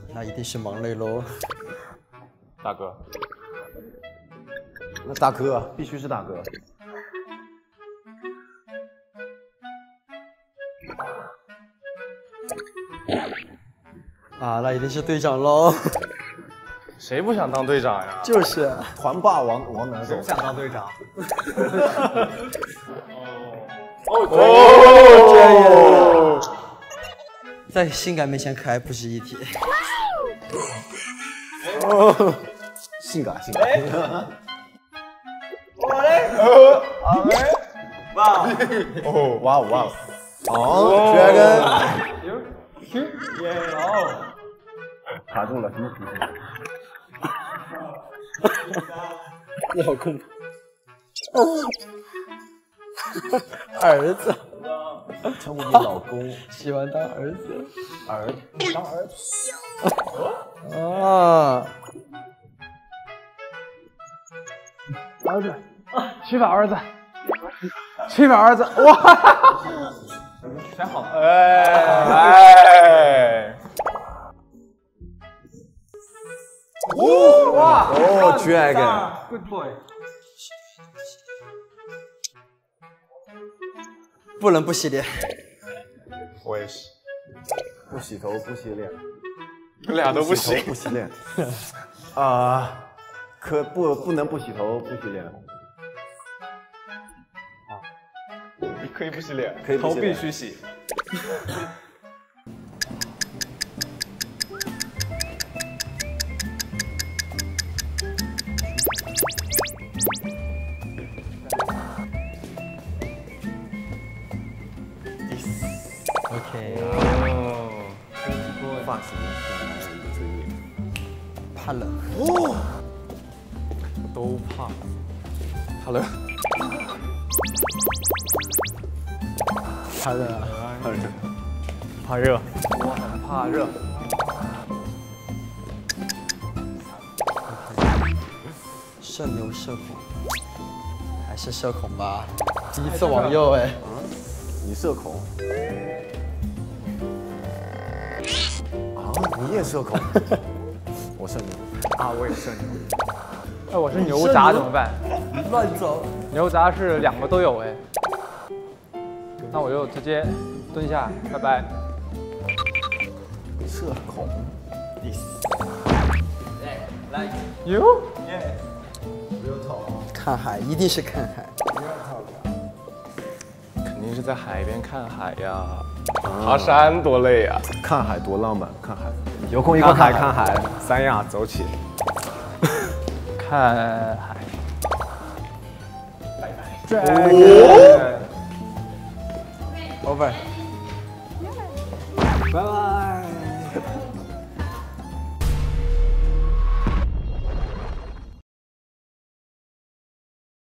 那一定是忙累喽。 大哥， 那大哥必须是大哥。 啊，那一定是队长喽。 谁不想当队长呀？ 就是团霸王南斗。 想当队长。 哦，在性感面前可爱不值一提。 哦，性感。 我嘞，哇哦，Dragon，卡住了，什么皮？ 你好空。儿子， 称呼你老公， 喜欢当儿子。 当儿子。 啊， 儿子，去吧儿子，去吧儿子，哇！选好了，哎， 哇哦 ，Dragon， ，Good boy。 不能不洗脸。 我也是， 不洗头不洗脸， 俩都不行。 不洗脸。不能不洗头不洗脸。 可以不洗脸， 可以不洗脸头必须洗。 OK， 发型是男人的罪业。 怕冷。 都怕，怕冷， 怕冷啊！ 怕热。 我很怕热。 社牛社恐，还是社恐吧。第一次往右哎。 你社恐？啊，你也社恐？我社牛。 啊，我也社牛。 哎，我是牛杂怎么办？ 乱走。 牛杂是两个都有哎。那我就直接蹲下，拜拜。 社恐。 来， 哟， 看海，一定是看海。 肯定是在海边看海呀。爬山多累呀！ 看海多浪漫，看海。有空一块看海，三亚走起。 看海。 Over。 拜拜。